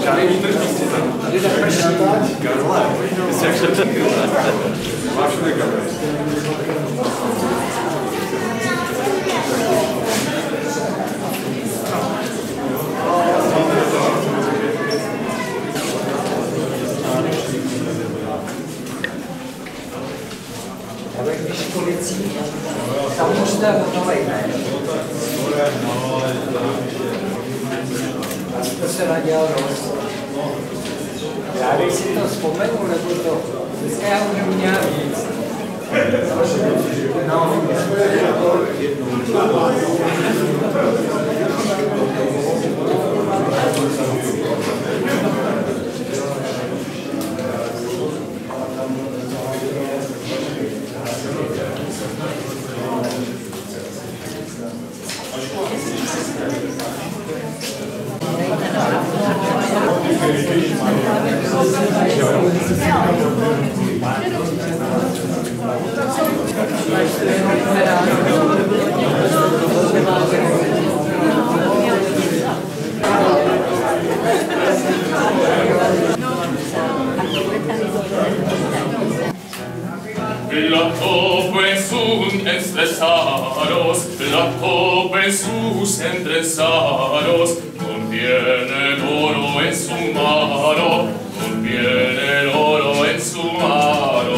Žádný výtržníci tam. Tady neprší. Karle, ty jsi jak šepčetky. Máš všude kamery. Ale když policí, tam už jste hotovej, ne? To se nadělal dost. Já bych si to vzpomenu, nebo to... Dneska já už neměl víc. No. Endresados, contiene el oro en su mano, contiene el oro en su mano.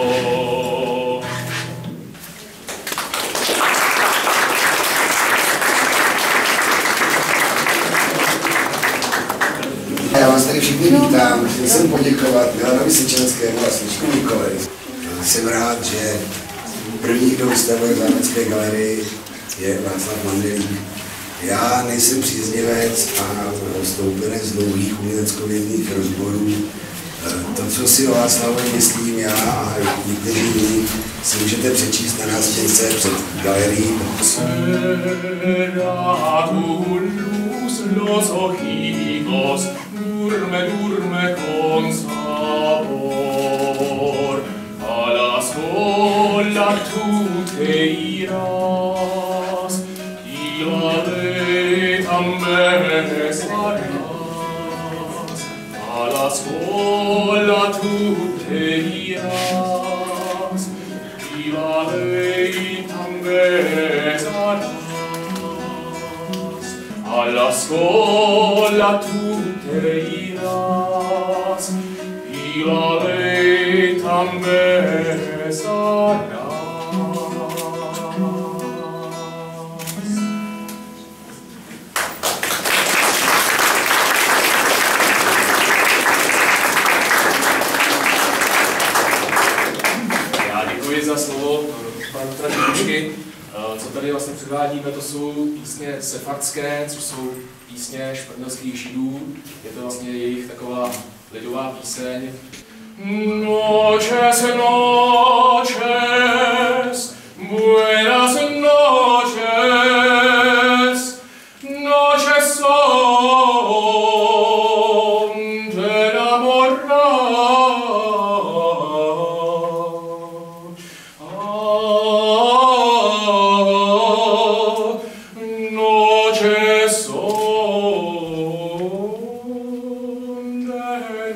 Já vás tady všichni vítám, chtěl jsem poděkovat Milanovi Sečenskému a Sličku Nikolevi. Jsem rád, že první, kdo vystavuje v Zámecké galerii, je Václav Mandelík. Já nejsem příznivec a stoupenec dlouhých uměleckovědných rozborů. To, co si o Václavovi myslím já a někteří jiní, si můžete přečíst na nástěnce před galerií. Durme con sabor, a la sola tu te irás, y la de también estarás, a la sola tu te irás, y la de también estarás, a la sola tu te irás, y la ley también estarás. Já děkuji za slovo panu Tražíčky. Co tady vlastně předvádíme, to jsou písně sefaktské, což jsou písně španělských židů. Je to vlastně jejich taková lidová píseň. Noches, noches, buenas noches, noches son de enamorar. Noches son de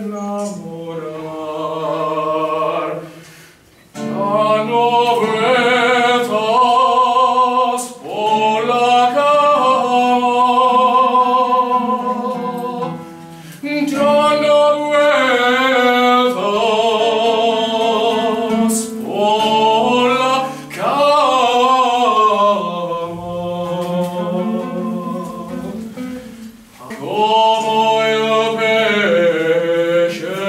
enamorar. Ya no vuelvas por la cama. Ya no vuelvas por la cama. Como el peche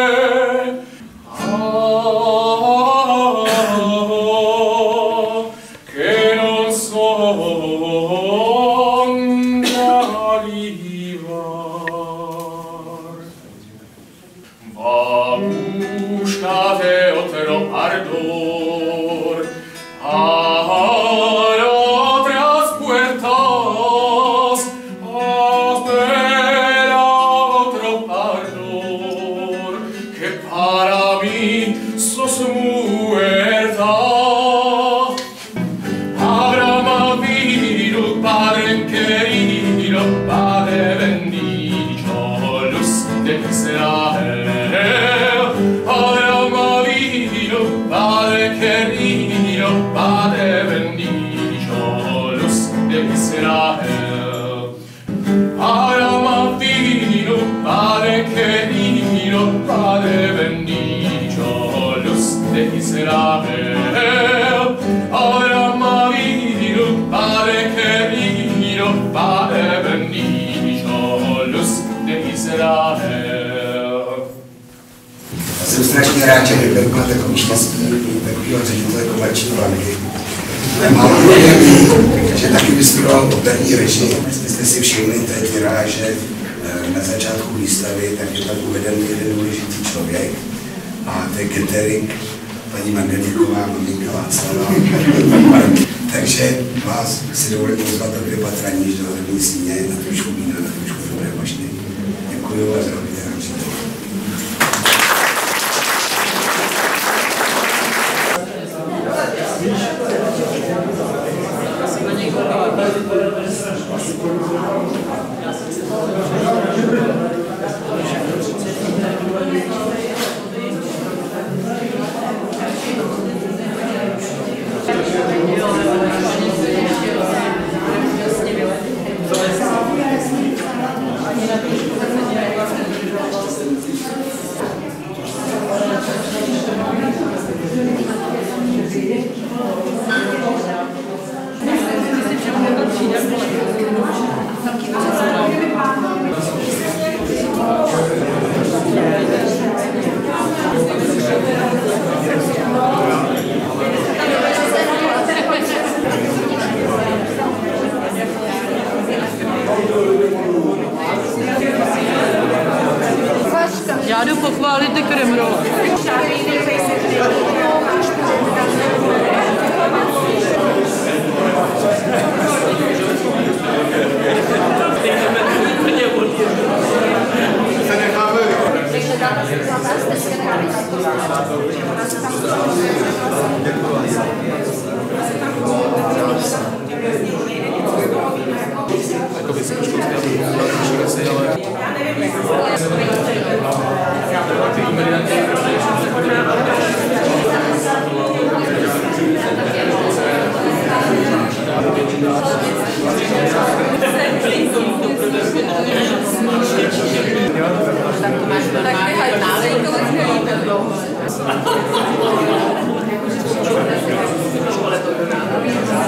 que no son alivar. Va búscate otro ardor, abre otras puertas, espera otro ardor, que para mí sos muerta. Abra más vida. Israel. Ahora vino, Padre querido, Padre bendito, luz de Israel. Ahora vino, Padre querido, Padre bendito, luz de Israel. Já jsem strašně rád, že Hryberk má takový štěstí, takovýho ředitele komerční banky. Mám vědomí, že taky vystudoval operní režii. Jestli jste si všimli té tiráže na začátku výstavy, tak je tam uveden jeden důležitý člověk a to je catering, paní Mandelíková, maminka Václava. Takže vás si dovolím pozvat do 2 patra níž do hlavní síně, na trošku vína, na trošku dobré mašny. Děkuju a zdravím nám přítel. Já jdu pochválit ty kremrole. Jako vysokoškolské věci, ale... Tak nechaj nálej, kolik nelíbe.